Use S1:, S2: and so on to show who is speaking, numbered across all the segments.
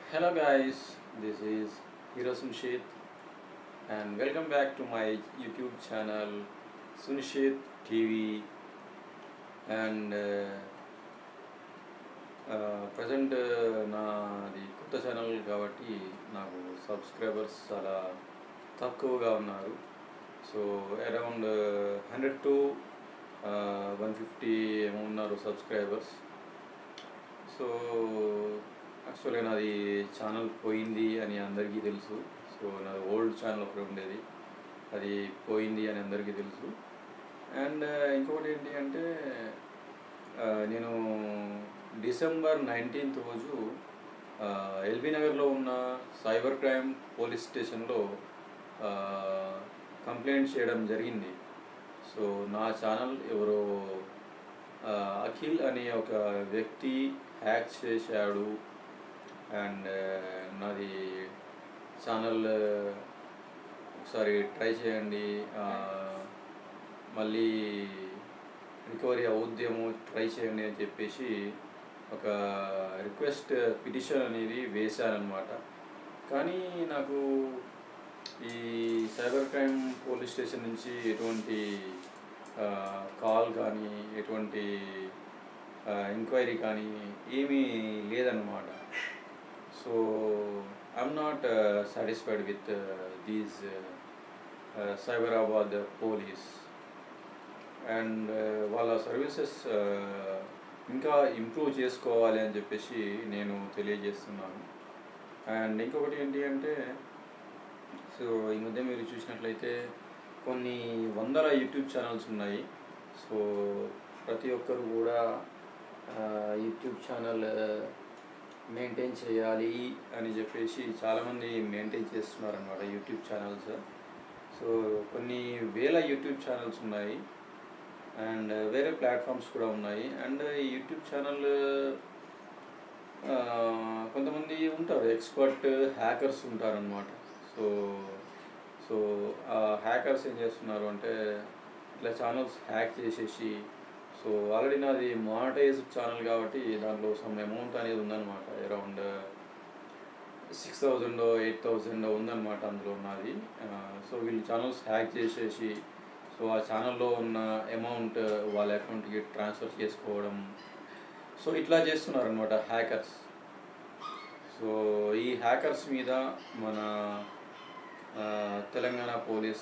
S1: Hello guys, this is Hero Sunshit and welcome back to my YouTube channel Sunshit TV and present నాది కొత్త channel కాబట్టి నాకు subscribers చాలా తక్కువగా ఉన్నారు. సో అరౌండ్ 100 to 150 ఏమో ఉన్నారు సబ్స్క్రైబర్స్. సో యాక్చువల్గా నాది ఛానల్ పోయింది అని అందరికీ తెలుసు. సో నాది ఓల్డ్ ఛానల్ ఒకటి ఉండేది, అది పోయింది అని అందరికీ తెలుసు. అండ్ ఇంకొకటి ఏంటి అంటే నేను డిసెంబర్ 19th రోజు ఎల్బీ నగర్లో ఉన్న సైబర్ క్రైమ్ పోలీస్ స్టేషన్లో కంప్లైంట్ చేయడం జరిగింది. సో నా ఛానల్ ఎవరో అఖిల్ అనే ఒక వ్యక్తి హ్యాక్ చేశాడు అండ్ నాది ఛానల్ ఒకసారి ట్రై చేయండి, మళ్ళీ రికవరీ అవుద్దేమో ట్రై చేయండి అని చెప్పేసి ఒక రిక్వెస్ట్ పిటిషన్ అనేది వేశానన్నమాట. కానీ నాకు ఈ సైబర్ క్రైమ్ పోలీస్ స్టేషన్ నుంచి ఎటువంటి కాల్ కానీ ఎటువంటి ఎంక్వైరీ కానీ ఏమీ లేదన్నమాట. So I'm not satisfied with these Cyberabad police and వాళ్ళ సర్వీసెస్ ఇంకా ఇంప్రూవ్ చేసుకోవాలి అని చెప్పేసి నేను తెలియజేస్తున్నాను. అండ్ ఇంకొకటి ఏంటి అంటే సో ఈ మధ్య మీరు చూసినట్లయితే కొన్ని వందల యూట్యూబ్ ఛానల్స్ ఉన్నాయి. సో ప్రతి ఒక్కరు కూడా యూట్యూబ్ ఛానల్ మెయింటైన్ చేయాలి అని చెప్పేసి చాలామంది మెయింటైన్ చేస్తున్నారు అన్నమాట యూట్యూబ్ ఛానల్స్. సో కొన్ని వేల యూట్యూబ్ ఛానల్స్ ఉన్నాయి అండ్ వేరే ప్లాట్ఫామ్స్ కూడా ఉన్నాయి. అండ్ ఈ యూట్యూబ్ ఛానల్ కొంతమంది ఉంటారు, ఎక్స్పర్ట్ హ్యాకర్స్ ఉంటారనమాట. సో సో ఆ హ్యాకర్స్ ఏం చేస్తున్నారు అంటే ఇట్లా ఛానల్స్ హ్యాక్ చేసేసి, సో ఆల్రెడీ నాది మానిటైజ్ ఛానల్ కాబట్టి దాంట్లో సమ్ అమౌంట్ అనేది ఉందన్నమాట, అరౌండ్ 6,000 8,000 ఉందన్నమాట అందులో ఉన్నది. సో వీళ్ళు ఛానల్స్ హ్యాక్ చేసేసి సో ఆ ఛానల్లో ఉన్న అమౌంట్ వాళ్ళ అకౌంట్కి ట్రాన్స్ఫర్ చేసుకోవడం, సో ఇట్లా చేస్తున్నారనమాట హ్యాకర్స్. సో ఈ హ్యాకర్స్ మీద మన తెలంగాణ పోలీస్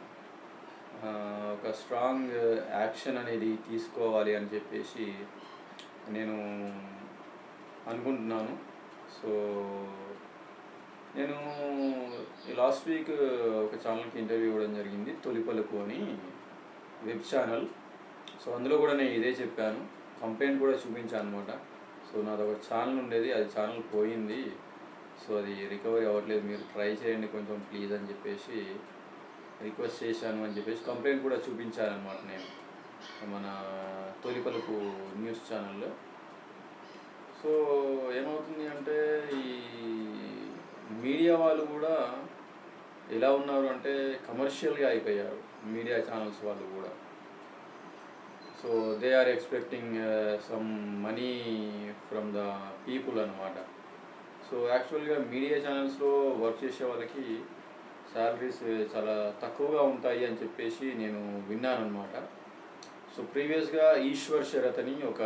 S1: ఒక స్ట్రాంగ్ యాక్షన్ అనేది తీసుకోవాలి అని చెప్పేసి నేను అనుకుంటున్నాను. సో నేను లాస్ట్ వీక్ ఒక ఛానల్కి ఇంటర్వ్యూ ఇవ్వడం జరిగింది, తొలి పలుకు అని వెబ్ ఛానల్. సో అందులో కూడా నేను ఇదే చెప్పాను, కంప్లైంట్ కూడా చూపించాను అనమాట. సో నాది ఒక ఛానల్ ఉండేది, అది ఛానల్ పోయింది, సో అది రికవరీ అవ్వట్లేదు, మీరు ట్రై చేయండి కొంచెం ప్లీజ్ అని చెప్పేసి రిక్వెస్ట్ చేశాను అని చెప్పేసి కంప్లైంట్ కూడా చూపించాను అనమాట నేను మన తొలి పలుకు న్యూస్ ఛానల్లో. సో ఏమవుతుంది అంటే ఈ మీడియా వాళ్ళు కూడా ఎలా ఉన్నారు అంటే కమర్షియల్గా అయిపోయారు మీడియా ఛానల్స్ వాళ్ళు కూడా. So they are expecting some money from the people అనమాట. సో యాక్చువల్గా మీడియా ఛానల్స్లో వర్క్ చేసే వాళ్ళకి శాలరీస్ చాలా తక్కువగా ఉంటాయి అని చెప్పేసి నేను విన్నాను అనమాట. సో ప్రీవియస్గా ఈశ్వర్ శరత్ అని ఒక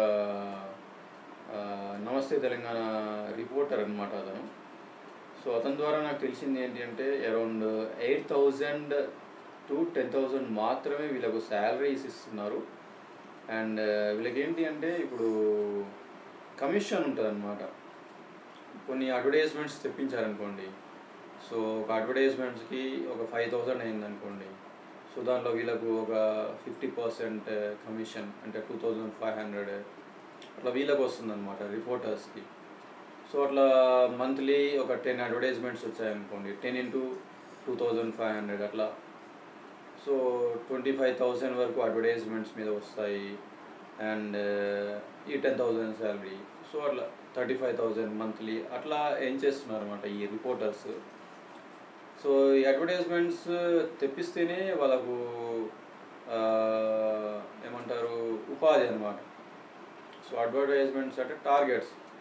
S1: నమస్తే తెలంగాణ రిపోర్టర్ అనమాట అతను. సో అతని ద్వారా నాకు తెలిసింది ఏంటి అంటే అరౌండ్ 8,000 to 10,000 మాత్రమే వీళ్ళకు శాలరీస్ ఇస్తున్నారు. అండ్ వీళ్ళకి ఏంటి అంటే ఇప్పుడు కమిషన్ ఉంటుంది అన్నమాట. కొన్ని అడ్వర్టైజ్మెంట్స్ తెప్పించారనుకోండి, సో ఒక అడ్వర్టైజ్మెంట్స్కి ఒక 5,000 అయిందనుకోండి, సో దాంట్లో వీళ్ళకు ఒక 50% కమిషన్ అంటే 2,500 అట్లా వీళ్ళకి వస్తుందన్నమాట రిపోర్టర్స్కి. సో అట్లా మంత్లీ ఒక 10 అడ్వర్టైజ్మెంట్స్ వచ్చాయనుకోండి, 10 into 2,500 అట్లా, సో 25,000 వరకు అడ్వర్టైజ్మెంట్స్ మీద వస్తాయి. అండ్ ఈ 10,000 శాలరీ, సో అట్లా 35,000 మంత్లీ అట్లా ఏం చేస్తున్నారు అనమాట ఈ రిపోర్టర్స్. సో ఈ అడ్వర్టైజ్మెంట్స్ తెప్పిస్తేనే వాళ్ళకు ఏమంటారు ఉపాధి అనమాట. సో అడ్వర్టైజ్మెంట్స్ అంటే టార్గెట్స్.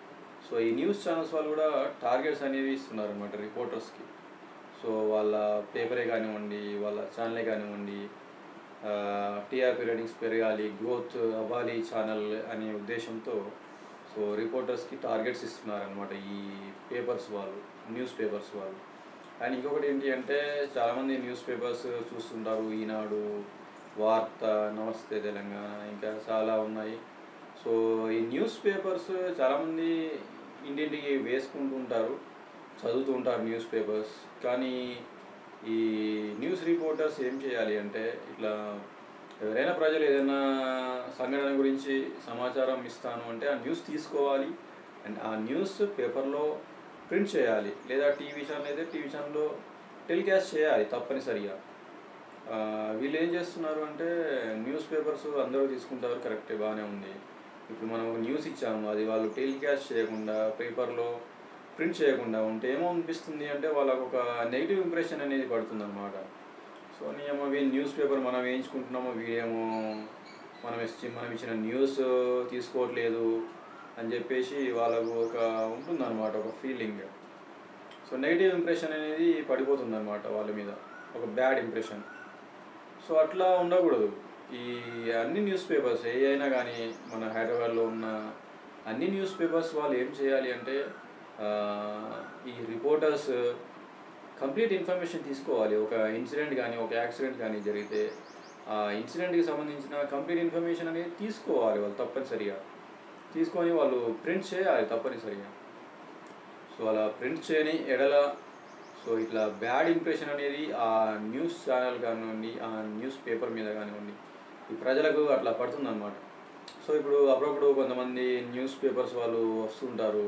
S1: సో ఈ న్యూస్ ఛానల్స్ వాళ్ళు కూడా టార్గెట్స్ అనేవి ఇస్తున్నారు అనమాట రిపోర్టర్స్కి. సో వాళ్ళ పేపరే కానివ్వండి, వాళ్ళ ఛానలే కానివ్వండి, టీఆర్పీ రేటింగ్స్ పెరగాలి, గ్రోత్ అవ్వాలి ఛానల్ అనే ఉద్దేశంతో సో రిపోర్టర్స్కి టార్గెట్స్ ఇస్తున్నారనమాట ఈ పేపర్స్ వాళ్ళు, న్యూస్ పేపర్స్ వాళ్ళు. అండ్ ఇంకొకటి ఏంటి అంటే చాలామంది న్యూస్ పేపర్స్ చూస్తుంటారు, ఈనాడు, వార్త, నమస్తే తెలంగాణ, ఇంకా చాలా ఉన్నాయి. సో ఈ న్యూస్ పేపర్స్ చాలామంది ఇంటింటికి వేసుకుంటూ ఉంటారు, చదువుతూ ఉంటారు న్యూస్ పేపర్స్. కానీ ఈ న్యూస్ రిపోర్టర్స్ ఏం చేయాలి అంటే ఇట్లా ఎవరైనా ప్రజలు ఏదైనా సంఘటన గురించి సమాచారం ఇస్తాను అంటే ఆ న్యూస్ తీసుకోవాలి అండ్ ఆ న్యూస్ పేపర్లో ప్రింట్ చేయాలి, లేదా టీవీ ఛానల్ అయితే టీవీ ఛానల్లో టెలికాస్ట్ చేయాలి తప్పనిసరిగా. వీళ్ళు ఏం చేస్తున్నారు అంటే న్యూస్ పేపర్స్ అందరూ తీసుకుంటారు, కరెక్టే, బాగానే ఉంది. ఇప్పుడు మనం ఒక న్యూస్ ఇచ్చాము, అది వాళ్ళు టెలికాస్ట్ చేయకుండా పేపర్లో ప్రింట్ చేయకుండా ఉంటే ఏమనిపిస్తుంది అంటే వాళ్ళకు ఒక నెగిటివ్ ఇంప్రెషన్ అనేది పడుతుందన్నమాట. సో న్యూస్ పేపర్ మనం వేయించుకుంటున్నామో వీడేమో మనం ఇచ్చిన న్యూస్ తీసుకోవట్లేదు అని చెప్పేసి వాళ్ళకు ఒక ఉంటుందన్నమాట, ఒక ఫీలింగ్. సో నెగిటివ్ ఇంప్రెషన్ అనేది పడిపోతుందన్నమాట వాళ్ళ మీద, ఒక బ్యాడ్ ఇంప్రెషన్. సో అట్లా ఉండకూడదు. ఈ అన్ని న్యూస్ పేపర్స్ ఏ అయినా కానీ మన హైదరాబాద్లో ఉన్న అన్ని న్యూస్ పేపర్స్ వాళ్ళు ఏం చేయాలి అంటే ఈ రిపోర్టర్స్ కంప్లీట్ ఇన్ఫర్మేషన్ తీసుకోవాలి. ఒక ఇన్సిడెంట్ కానీ ఒక యాక్సిడెంట్ కానీ జరిగితే ఆ ఇన్సిడెంట్కి సంబంధించిన కంప్లీట్ ఇన్ఫర్మేషన్ అనేది తీసుకోవాలి వాళ్ళు తప్పనిసరిగా. తీసుకొని వాళ్ళు ప్రింట్ చేయాలి తప్పనిసరిగా. సో అలా ప్రింట్ చేయని ఎడల సో ఇట్లా బ్యాడ్ ఇంప్రెషన్ అనేది ఆ న్యూస్ ఛానల్ కానివ్వండి, ఆ న్యూస్ పేపర్ మీద కానివ్వండి, ఈ ప్రజలకు అట్లా పడుతుందన్నమాట. సో ఇప్పుడు అప్పుడప్పుడు కొంతమంది న్యూస్ పేపర్స్ వాళ్ళు వస్తుంటారు,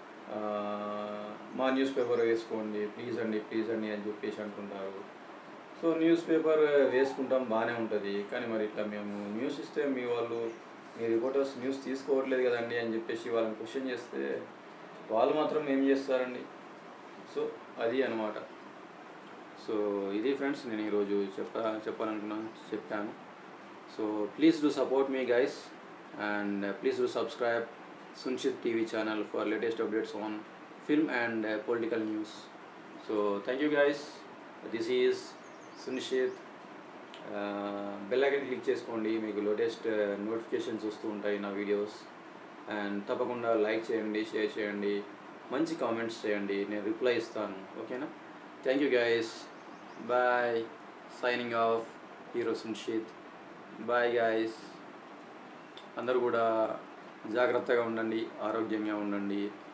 S1: మా న్యూస్ పేపర్ వేసుకోండి ప్లీజ్ అండి అని చెప్పేసి అంటుంటారు. సో న్యూస్ పేపర్ వేసుకుంటాం, బాగానే ఉంటుంది. కానీ మరి ఇట్లా మేము న్యూస్ ఇస్తే మీ రిపోర్టర్స్ న్యూస్ తీసుకోవట్లేదు కదండి అని చెప్పేసి వాళ్ళని క్వశ్చన్ చేస్తే వాళ్ళు మాత్రం ఏం చేస్తారండి. సో అది అన్నమాట. సో ఇది ఫ్రెండ్స్, నేను ఈరోజు చెప్పాను. So please do support me guys and please do subscribe Sunshith TV channel for latest updates on film and political news. So thank you guys. This is Sunshith. Bell icon click చేసుకోండి, మీకు latest notifications వస్తూ ఉంటాయి నా videos. And తప్పకుండా like చేయండి, share చేయండి, మంచి comments చేయండి, నేను రిప్లై ఇస్తాను. ఓకేనా? Thank you guys. Bye. Signing off hero Sunshith. Bye guys. అందరూ కూడా జాగ్రత్తగా ఉండండి, ఆరోగ్యంగా ఉండండి.